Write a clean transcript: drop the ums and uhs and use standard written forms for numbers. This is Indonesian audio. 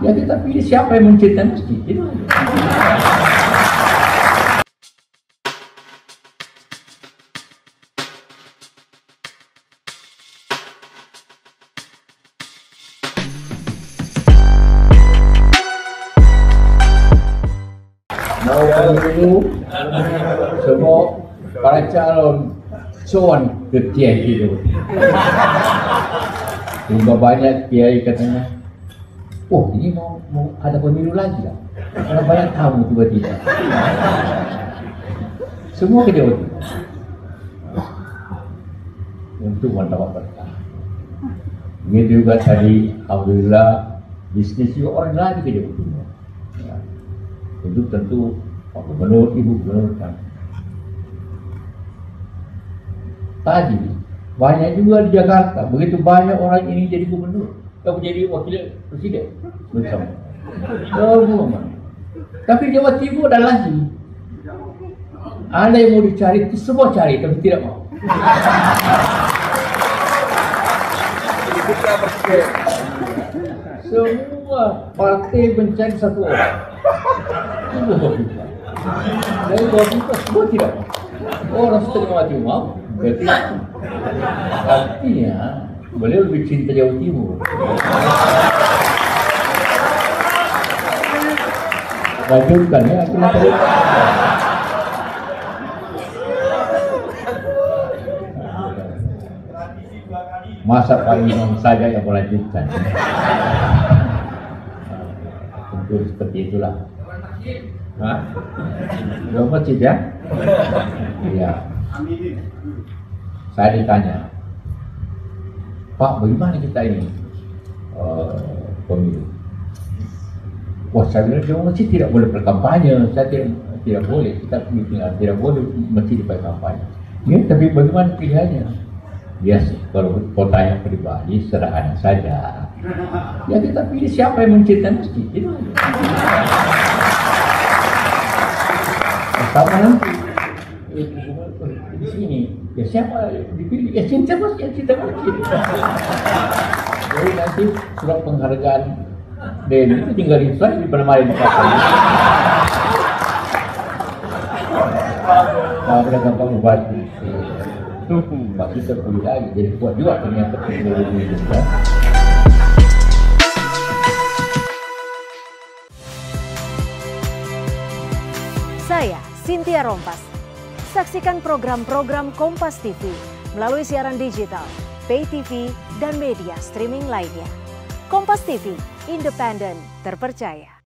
Ya kita pilih siapa yang mencintai masjid. Itu aja. Mau pemilu, semua para calon soan ke kiai itu. Sehingga banyak kiai katanya, oh ini mau ada pemilu lagi lah. Karena banyak tamu tiba-tiba. Semua ke Jawa Timur. Untuk mendapat berkah. Begitu juga tadi, alhamdulillah bisnis juga orang lagi ke Jawa Timur. Ya. Itu tentu Pak Gubernur, Ibu Gubernur kan. Tadi banyak juga di Jakarta, begitu banyak orang ini jadi gubernur, jadi wakil presiden bersama. Semua. Tapi Jawa Timur ada lagi. Ada yang mau dicari, semua cari, tapi tidak mau. Semua partai mencari satu orang. Itu Hovifa. Dari Hovifa semua tidak mau. Orang setengah mati mau, berarti artinya beliau lebih cinta Jawa Timur. Lanjutkan ya, aku nanti. Masa Pak Imam saja yang melanjutkan. Tentu seperti itulah. Hah? Belum masjid ya? Iya. Saya ditanya, Pak, bagaimana kita ini pemilu? Wah, saya bilang Jawa masjid tidak boleh berkampanye. Saya tidak boleh. Kita tidak boleh masjid berkampanye. Ya, tapi bagaimana pilihannya? Ya, kalau tanya pribadi, sederhana saja. Ya kita pilih siapa yang mencintai masjid. Itu aja. Sama nanti di sini, ya siapa dipilih? Ya cinta masjid, cinta masjid. Jadi nanti surat penghargaan Denny itu tinggal di slide di penemari di pasar. Nah, udah gampang ubati. Pak kita pilih lagi, jadi kuat juga ternyata teknologi itu. Saya Cynthia Rompas. Saksikan program-program Kompas TV melalui siaran digital, pay TV, dan media streaming lainnya. Kompas TV, independen, terpercaya.